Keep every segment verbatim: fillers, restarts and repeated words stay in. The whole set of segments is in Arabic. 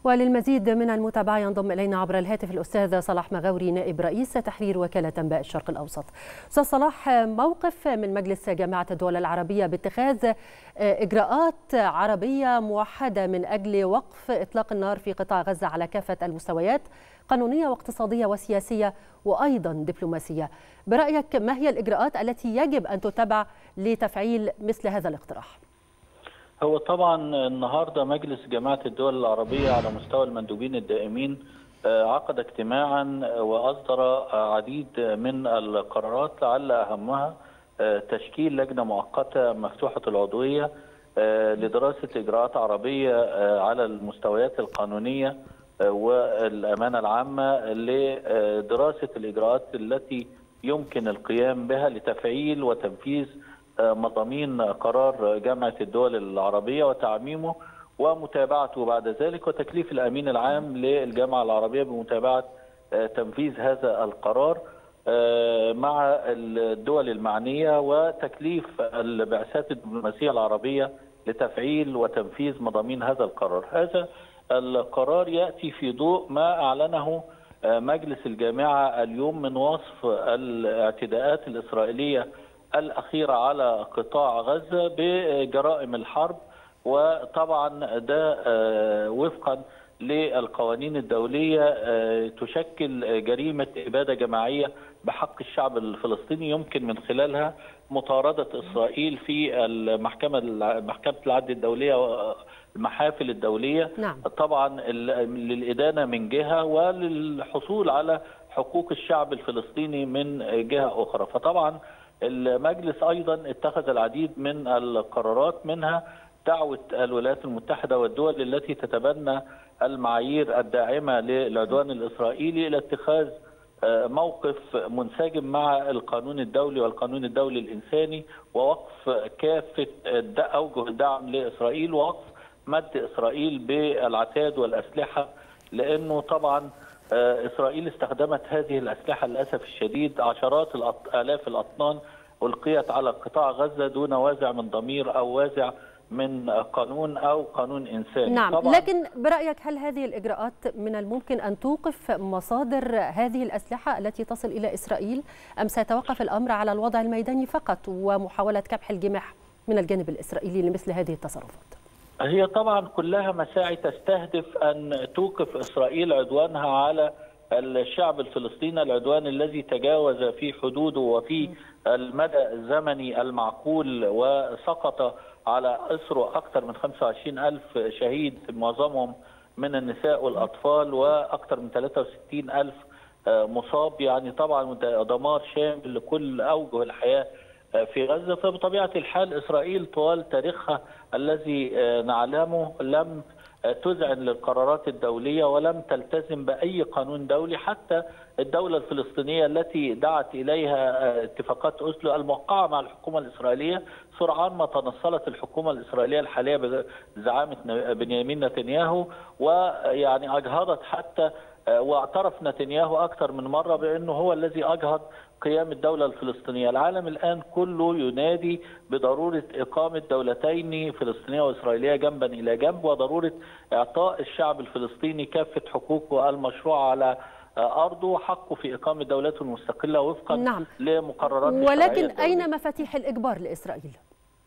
وللمزيد من المتابعة ينضم إلينا عبر الهاتف الأستاذ صلاح مغاوري نائب رئيس تحرير وكالة أنباء الشرق الأوسط. أستاذ صلاح، موقف من مجلس جامعة الدول العربية باتخاذ إجراءات عربية موحدة من أجل وقف إطلاق النار في قطاع غزة على كافة المستويات، قانونية واقتصادية وسياسية وأيضا دبلوماسية. برأيك ما هي الإجراءات التي يجب أن تتبع لتفعيل مثل هذا الاقتراح؟ هو طبعا النهارده مجلس جامعة الدول العربية على مستوى المندوبين الدائمين عقد اجتماعا وأصدر عديد من القرارات، لعل أهمها تشكيل لجنة مؤقتة مفتوحة العضوية لدراسة إجراءات عربية على المستويات القانونية والأمانة العامة لدراسة الإجراءات التي يمكن القيام بها لتفعيل وتنفيذ مضامين قرار جامعة الدول العربية وتعميمه ومتابعته بعد ذلك، وتكليف الأمين العام للجامعة العربية بمتابعة تنفيذ هذا القرار مع الدول المعنية، وتكليف البعثات الدبلوماسية العربية لتفعيل وتنفيذ مضامين هذا القرار. هذا القرار يأتي في ضوء ما أعلنه مجلس الجامعة اليوم من وصف الاعتداءات الإسرائيلية الأخيرة على قطاع غزة بجرائم الحرب، وطبعا ده وفقا للقوانين الدولية تشكل جريمة إبادة جماعية بحق الشعب الفلسطيني يمكن من خلالها مطاردة إسرائيل في المحكمة محكمة العدل الدولية والمحافل الدولية. نعم. طبعا للإدانة من جهة وللحصول على حقوق الشعب الفلسطيني من جهة أخرى. فطبعا المجلس أيضا اتخذ العديد من القرارات، منها دعوة الولايات المتحدة والدول التي تتبنى المعايير الداعمة للعدوان الإسرائيلي إلى اتخاذ موقف منسجم مع القانون الدولي والقانون الدولي الإنساني، ووقف كافة أوجه الدعم لإسرائيل، ووقف مد إسرائيل بالعتاد والأسلحة، لأنه طبعا إسرائيل استخدمت هذه الأسلحة للأسف الشديد، عشرات آلاف الأطنان ألقيت على قطاع غزة دون وازع من ضمير أو وازع من قانون أو قانون إنساني. نعم، طبعاً. لكن برأيك هل هذه الإجراءات من الممكن أن توقف مصادر هذه الأسلحة التي تصل إلى إسرائيل، أم سيتوقف الأمر على الوضع الميداني فقط ومحاولة كبح الجماح من الجانب الإسرائيلي لمثل هذه التصرفات؟ هي طبعا كلها مساعي تستهدف أن توقف إسرائيل عدوانها على الشعب الفلسطيني، العدوان الذي تجاوز في حدوده وفي المدى الزمني المعقول، وسقط على أسره أكثر من خمسة وعشرين ألف شهيد، معظمهم من النساء والأطفال، وأكثر من ثلاثة وستين ألف مصاب. يعني طبعا دمار شامل لكل أوجه الحياة في غزة. فبطبيعة الحال إسرائيل طوال تاريخها الذي نعلمه لم تذعن للقرارات الدولية ولم تلتزم بأي قانون دولي، حتى الدولة الفلسطينية التي دعت إليها اتفاقات أوسلو الموقعة مع الحكومة الإسرائيلية، سرعان ما تنصلت الحكومة الإسرائيلية الحالية بزعامة بنيامين نتنياهو، ويعني أجهضت حتى، واعترف نتنياهو أكثر من مرة بأنه هو الذي أجهض قيام الدولة الفلسطينية. العالم الآن كله ينادي بضرورة إقامة دولتين فلسطينية وإسرائيلية جنبا إلى جنب، وضرورة إعطاء الشعب الفلسطيني كافة حقوقه المشروعة على أرضه وحقه في إقامة دولته المستقلة وفقا نعم. لمقررات ولكن أين مفاتيح الإجبار لإسرائيل؟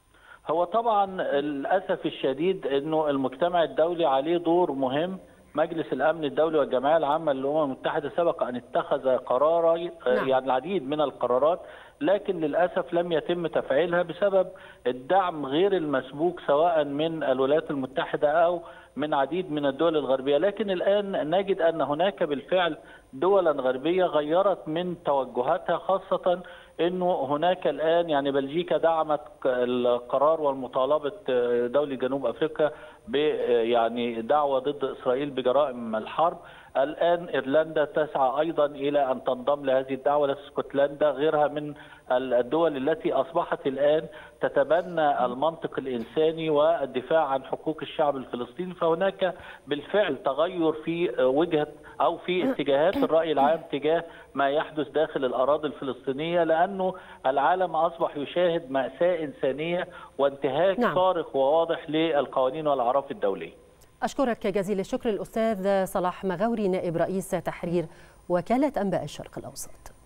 هو طبعا للأسف الشديد أنه المجتمع الدولي عليه دور مهم. مجلس الأمن الدولي والجمعية العامة للأمم المتحدة سبق أن اتخذ قرارا، نعم. يعني العديد من القرارات، لكن للأسف لم يتم تفعيلها بسبب الدعم غير المسبوق سواء من الولايات المتحدة أو من عديد من الدول الغربية. لكن الآن نجد أن هناك بالفعل دولا غربية غيرت من توجهاتها، خاصة أنه هناك الآن يعني بلجيكا دعمت القرار والمطالبة دولة جنوب أفريقيا ب يعني دعوة ضد إسرائيل بجرائم الحرب. الآن إيرلندا تسعى أيضا إلى أن تنضم لهذه الدعوة، اسكتلندا، غيرها من الدول التي أصبحت الآن تتبنى المنطق الإنساني والدفاع عن حقوق الشعب الفلسطيني. فهناك بالفعل تغير في وجهة أو في اتجاهات الرأي العام تجاه ما يحدث داخل الأراضي الفلسطينية، لأنه العالم أصبح يشاهد مأساة إنسانية وانتهاك نعم. صارخ وواضح للقوانين والأعراف الدولية. أشكرك جزيل الشكر الأستاذ صلاح مغاوري نائب رئيس تحرير وكالة أنباء الشرق الأوسط.